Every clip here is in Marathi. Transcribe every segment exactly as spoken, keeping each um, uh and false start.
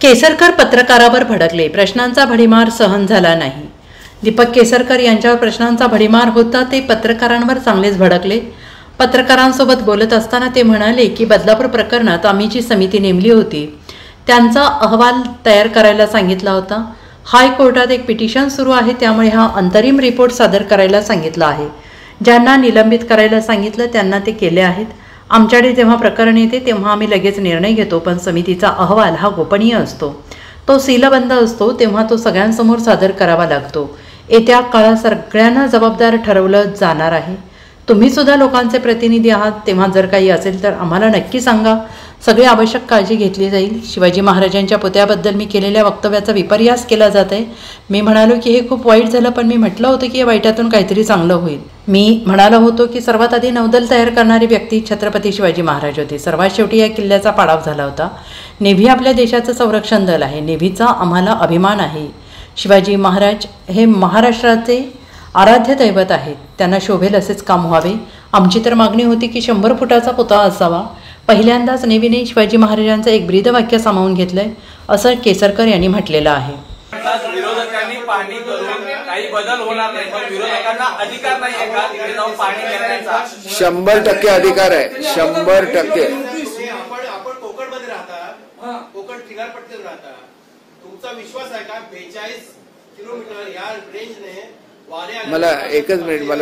केसरकर पत्रकारावर भडकले, प्रश्नांचा भडीमार सहन झाला नाही। दीपक केसरकर यांच्यावर प्रश्नांचा भडीमार होता ते पत्रकारांवर चांगलेच भडकले। पत्रकारांसोबत बोलत असताना ते म्हणाले की बदलापूर प्रकरणात आम्ही जी समिती नेमली होती त्यांचा अहवाल तयार करायला सांगितला होता। हायकोर्टात एक पिटिशन सुरू आहे, त्यामुळे हा अंतरिम रिपोर्ट सादर करायला सांगितला आहे। ज्यांना निलंबित करायला सांगितलं त्यांना ते केले आहेत। आमच्याकडे जेव्हा प्रकरण येते तेव्हा आम्ही लगेच निर्णय घेतो, पण समितीचा अहवाल हा गोपनीय असतो, तो सीलबंद असतो, तेव्हा तो सगळ्यांसमोर सादर करावा लागतो। येत्या काळात सगळ्यांना जबाबदार ठरवलं जाणार आहे। तुम्ही सुद्धा लोकांचे प्रतिनिधी आहात, तेव्हा जर काही असेल तर आम्हाला नक्की सांगा, सगळी आवश्यक काळजी घेतली जाईल। शिवाजी महाराजांच्या पुतळ्याबद्दल मी केलेल्या वक्तव्याचा विपर्यास केला जात आहे। मी म्हणालो की हे खूप वाईट झालं, पण मी म्हटलं होतं की या वाईटातून काहीतरी चांगलं होईल। मी म्हणालो होतो की सर्वात आधी नौदल तयार करणारी व्यक्ती छत्रपती शिवाजी महाराज होते। सर्वात शेवटी या किल्ल्याचा पाडाव झाला होता। नेव्ही आपल्या देशाचं संरक्षण दल आहे, नेव्हीचा आम्हाला अभिमान आहे। शिवाजी महाराज हे महाराष्ट्राचे आराध्य दैवत आहेत, त्यांना शोभेल असेच काम व्हावे। आमची तर मागणी होती की शंभर फुटाचा पुतळा असावा। पहिल्यांदाच नेव्हीने शिवाजी महाराजांचं एक ब्रीदवाक्य सामावून घेतलंय, असं केसरकर यांनी म्हटलेलं आहे। विरोधकांनी पाणी करून काही बदल होणार नाही, पण विरोधकांना अधिकार नाही आहे का तिकडे जाऊन पाणी करण्याचा? शंभर टक्के अधिकार आहे, शंभर टक्के। आपण आपण कोकणमध्ये राहता, कोकण किनारपट्टीवर राहता, तुमचा विश्वास आहे का बेचाळीस किलोमीटर या रेंजने वारे? मला एकच मिनिट, मला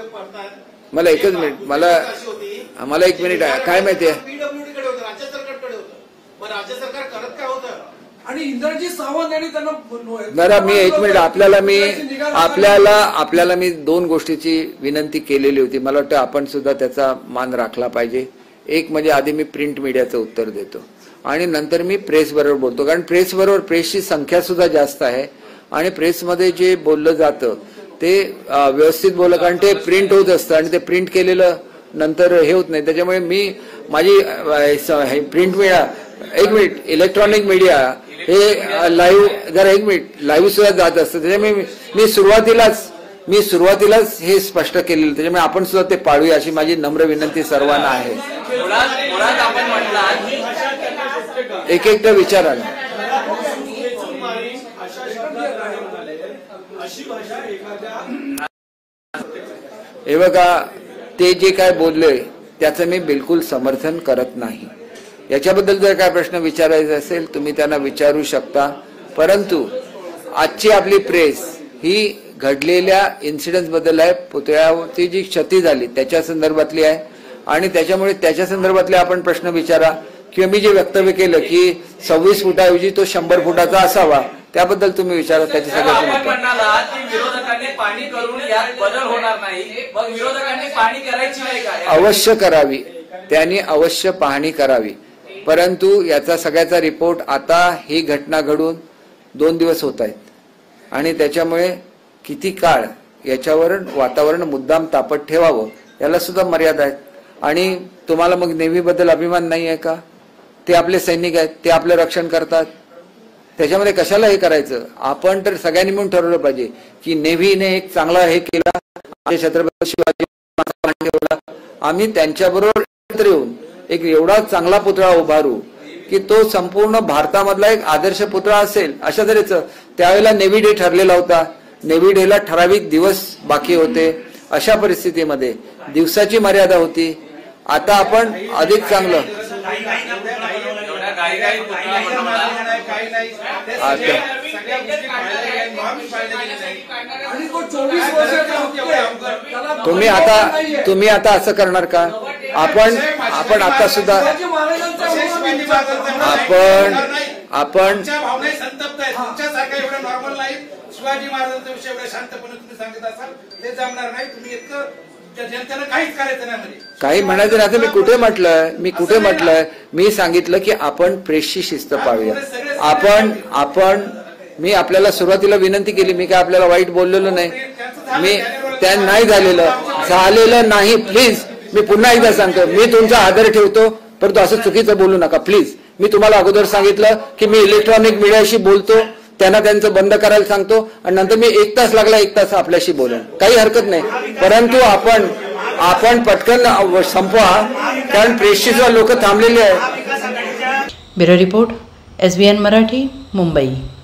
मला एकच मिनिट मला मला एक मिनिट आहे। काय माहितीये, पीडब्ल्यूडी कडे होतं, राज्य सरकारकडे होतं, मग राज्य सरकार करत काय होतं? आणि इंद्रजी सावंत यांनी त्यांना जरा मी एक मिनिट आपल्याला मी आपल्याला आपल्याला मी दोन गोष्टीची विनंती केलेली होती, मला वाटतं आपण सुद्धा त्याचा मान राखला पाहिजे। एक म्हणजे आधी मी प्रिंट मीडियाचं उत्तर देतो आणि नंतर मी प्रेस बरोबर बोलतो, कारण प्रेस बरोबर प्रेसची संख्या सुद्धा जास्त आहे आणि प्रेसमध्ये जे बोललं जातं ते व्यवस्थित बोललं, कारण ते प्रिंट होत असतं आणि ते प्रिंट केलेलं नंतर हे होत नाही। त्याच्यामुळे मी माझी प्रिंट मीडिया, एक मिनिट, इलेक्ट्रॉनिक मीडिया हे लाईव्ह, जरा एक मिनिट, लाईव्ह सुद्धा जात असतं। त्याच्यामुळे मी सुरुवातीलाच मी सुरुवातीलाच हे स्पष्ट केलेलं, त्याच्यामुळे आपण सुद्धा ते पाळूया अशी माझी नम्र विनंती सर्वांना आहे। एक एकदा विचारा ना। हे बघा, ते जे काय बोलले त्याचं मी बिलकुल समर्थन करत नाही। याच्याबद्दल जर काय प्रश्न विचारायचा असेल तुम्ही त्यांना विचारू शकता, परंतु आजची आपली प्रेस ही घडलेल्या इन्सिडेंट बद्दल आहे, पुतळ्यावरती जी क्षती झाली त्याच्या संदर्भातली आहे आणि त्याच्यामुळे त्याच्या संदर्भातले आपण प्रश्न विचारा, किंवा मी जे वक्तव्य केलं की सव्वीस फुटाऐवजी तो शंभर फुटाचा असावा त्याबद्दल तुम्ही विचारा। त्याची अवश्य करावी, त्यांनी अवश्य पाहणी करावी, परंतु याचा सगळ्याचा रिपोर्ट आता ही घटना घडून दोन दिवस होत आहेत आणि त्याच्यामुळे किती काळ याच्यावर वातावरण मुद्दाम तापत ठेवावं याला सुद्धा मर्यादा आहेत। आणि तुम्हाला मग नेव्ही बद्दल अभिमान नाही आहे का? ते आपले सैनिक आहेत, ते आपलं रक्षण करतात, त्याच्यामध्ये कशाला हे करायचं? आपण तर सगळ्यांनी म्हणून ठरवलं पाहिजे की नेव्हीने एक चांगला हे केला, छत्रपती शिवाजी महाराज, आम्ही त्यांच्याबरोबर एकत्र येऊन एक एवढा चांगला पुतळा उभारू की तो संपूर्ण भारतामधला एक आदर्श पुतळा असेल अशा तऱ्हेचं। त्यावेळेला नेव्ही डे ठरलेला होता, नेव्ही डेला ठराविक दिवस बाकी होते, अशा परिस्थितीमध्ये दिवसाची मर्यादा होती। आता आपण अधिक चांगलं तुम्ही आता तुम्ही आता असं करणार का? आपण आपण आता सुद्धा आपण आपण शिवाजी महाराजांचा विषय एवढ्या शांतपणे तुम्ही सांगत असाल ते जमणार नाही। तुम्ही इतकं जनतेला काहीच करायचं नाही म्हणजे काही म्हणायचं नाही। मी कुठे म्हटलंय मी कुठे म्हटलंय मी सांगितलं की आपण प्रेसची शिस्त पाळूया। आपण आपण मी आपल्याला सुरुवातीला विनंती केली, मी काय आपल्याला वाईट बोललेलो नाही, मी त्या नाही झालेलं झालेलं नाही। प्लीज मी पुन्हा एकदा सांगतो, मी तुमचा आदर ठेवतो, परंतु असं चुकीचं बोलू नका प्लीज। मी तुम्हाला अगोदर सांगितलं की मी इलेक्ट्रॉनिक मीडियाशी बोलतो, त्यांना त्यांचं बंद करायला सांगतो आणि नंतर मी एक तास लागला एक तास आपल्याशी बोलेन, काही हरकत नाही, परंतु आपण आपण पटकन संपवा, कारण प्रेसची लोक थांबलेली आहेत। Bureau report, S B N Marathi, Mumbai.